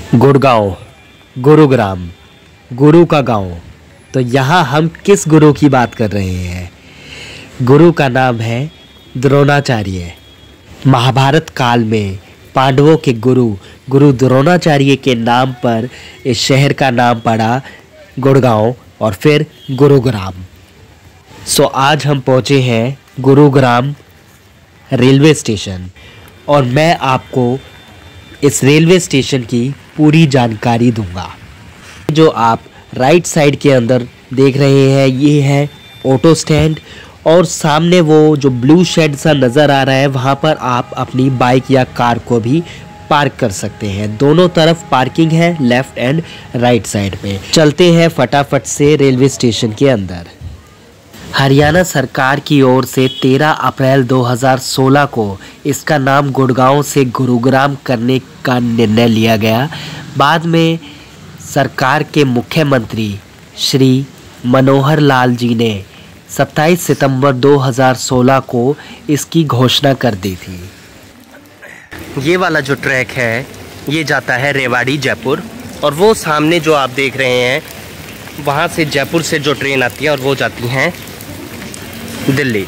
गुड़गांव, गुरुग्राम, गुरु का गांव। तो यहाँ हम किस गुरु की बात कर रहे हैं? गुरु का नाम है द्रोणाचार्य। महाभारत काल में पांडवों के गुरु द्रोणाचार्य के नाम पर इस शहर का नाम पड़ा गुड़गांव और फिर गुरुग्राम। आज हम पहुँचे हैं गुरुग्राम रेलवे स्टेशन और मैं आपको इस रेलवे स्टेशन की पूरी जानकारी दूंगा। जो आप राइट साइड के अंदर देख रहे हैं ये है ऑटो स्टैंड और सामने वो जो ब्लू शेड सा नज़र आ रहा है वहाँ पर आप अपनी बाइक या कार को भी पार्क कर सकते हैं। दोनों तरफ पार्किंग है, लेफ़्ट एंड राइट साइड पे। चलते हैं फटाफट से रेलवे स्टेशन के अंदर। हरियाणा सरकार की ओर से 13 अप्रैल 2016 को इसका नाम गुड़गांव से गुरुग्राम करने का निर्णय लिया गया। बाद में सरकार के मुख्यमंत्री श्री मनोहर लाल जी ने 27 सितंबर 2016 को इसकी घोषणा कर दी थी। ये वाला जो ट्रैक है ये जाता है रेवाड़ी जयपुर और वो सामने जो आप देख रहे हैं वहाँ से जयपुर से जो ट्रेन आती है और वो जाती हैं दिल्ली।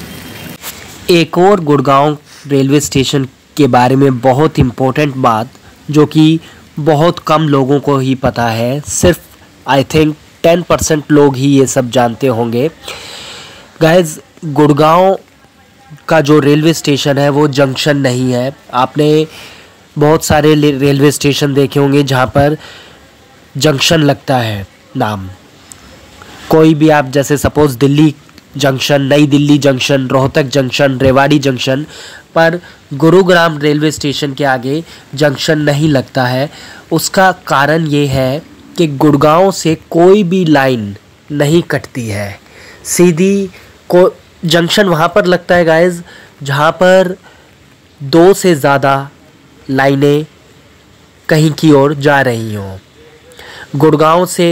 एक और गुड़गांव रेलवे स्टेशन के बारे में बहुत इम्पोर्टेंट बात जो कि बहुत कम लोगों को ही पता है, सिर्फ आई थिंक 10% लोग ही ये सब जानते होंगे। गाइस, गुड़गांव का जो रेलवे स्टेशन है वो जंक्शन नहीं है। आपने बहुत सारे रेलवे स्टेशन देखे होंगे जहाँ पर जंक्शन लगता है नाम। कोई भी आप जैसे suppose Delhi junction, New Delhi junction, Rohtak junction, Rewari junction, पर गुरुग्राम रेलवे स्टेशन के आगे जंक्शन नहीं लगता है। उसका कारण ये है कि गुड़गांव से कोई भी लाइन नहीं कटती है, सीधी को जंक्शन वहाँ पर लगता है गाइस जहाँ पर 2 से ज़्यादा लाइनें कहीं की ओर जा रही हों। गुड़गांव से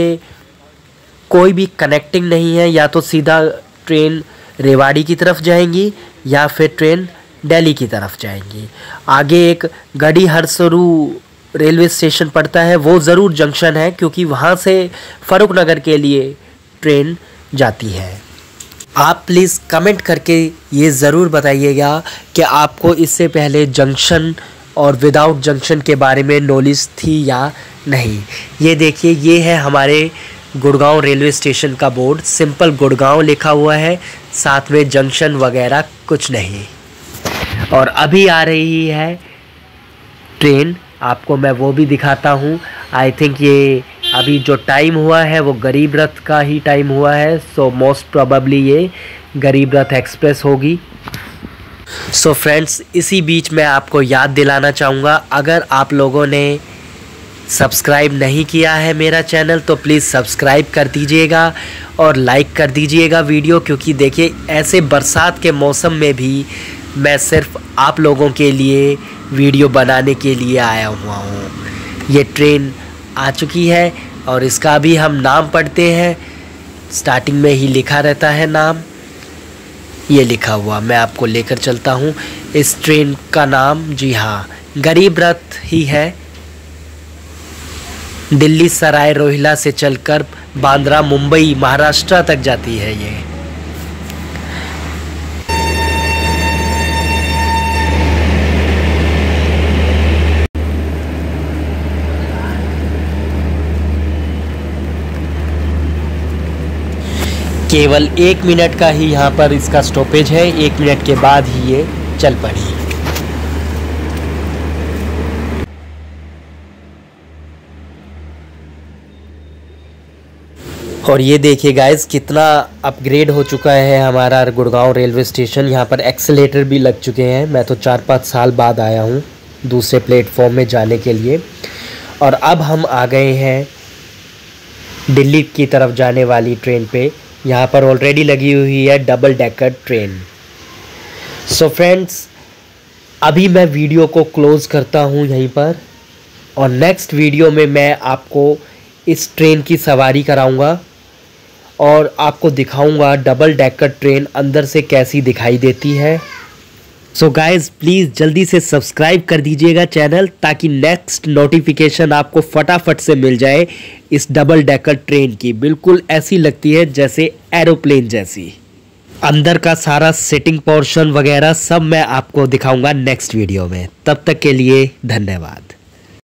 कोई भी कनेक्टिंग नहीं है, या तो सीधा ट्रेन रेवाड़ी की तरफ जाएंगी या फिर ट्रेन दिल्ली की तरफ जाएंगी। आगे एक गढ़ी हरसरू रेलवे स्टेशन पड़ता है, वो ज़रूर जंक्शन है क्योंकि वहाँ से फ़ारूक नगर के लिए ट्रेन जाती है। आप प्लीज़ कमेंट करके ये ज़रूर बताइएगा कि आपको इससे पहले जंक्शन और विदाउट जंक्शन के बारे में नॉलेज थी या नहीं। ये देखिए, ये है हमारे गुड़गांव रेलवे स्टेशन का बोर्ड, सिंपल गुड़गांव लिखा हुआ है, साथ में जंक्शन वगैरह कुछ नहीं। और अभी आ रही है ट्रेन, आपको मैं वो भी दिखाता हूँ। आई थिंक ये अभी जो टाइम हुआ है वो गरीब रथ का ही टाइम हुआ है, सो मोस्ट प्रोबेबली ये गरीब रथ एक्सप्रेस होगी। सो फ्रेंड्स, इसी बीच मैं आपको याद दिलाना चाहूँगा, अगर आप लोगों ने सब्सक्राइब नहीं किया है मेरा चैनल तो प्लीज़ सब्सक्राइब कर दीजिएगा और लाइक कर दीजिएगा वीडियो, क्योंकि देखिए ऐसे बरसात के मौसम में भी मैं सिर्फ आप लोगों के लिए वीडियो बनाने के लिए आया हुआ हूँ। ये ट्रेन आ चुकी है और इसका भी हम नाम पढ़ते हैं, स्टार्टिंग में ही लिखा रहता है नाम, ये लिखा हुआ मैं आपको लेकर चलता हूँ। इस ट्रेन का नाम, जी हाँ, गरीब रथ ही है। दिल्ली सराय रोहिला से चलकर बांद्रा मुंबई महाराष्ट्र तक जाती है ये। केवल 1 मिनट का ही यहाँ पर इसका स्टॉपेज है, 1 मिनट के बाद ही ये चल पड़ी। और ये देखिए गाइस, कितना अपग्रेड हो चुका है हमारा गुड़गांव रेलवे स्टेशन। यहाँ पर एक्सीलेटर भी लग चुके हैं। मैं तो 4-5 साल बाद आया हूँ दूसरे प्लेटफॉर्म में जाने के लिए। और अब हम आ गए हैं दिल्ली की तरफ जाने वाली ट्रेन पे। यहाँ पर ऑलरेडी लगी हुई है double decker train. So friends, अभी मैं वीडियो को क्लोज़ करता हूँ यहीं पर, और नेक्स्ट वीडियो में मैं आपको इस ट्रेन की सवारी कराऊंगा और आपको दिखाऊंगा डबल डेकर ट्रेन अंदर से कैसी दिखाई देती है। सो गाइज प्लीज़ जल्दी से सब्सक्राइब कर दीजिएगा चैनल, ताकि नेक्स्ट नोटिफिकेशन आपको फटाफट से मिल जाए। इस डबल डेकर ट्रेन की बिल्कुल ऐसी लगती है जैसे एरोप्लेन जैसी। अंदर का सारा सेटिंग पोर्शन वगैरह सब मैं आपको दिखाऊंगा नेक्स्ट वीडियो में। तब तक के लिए धन्यवाद।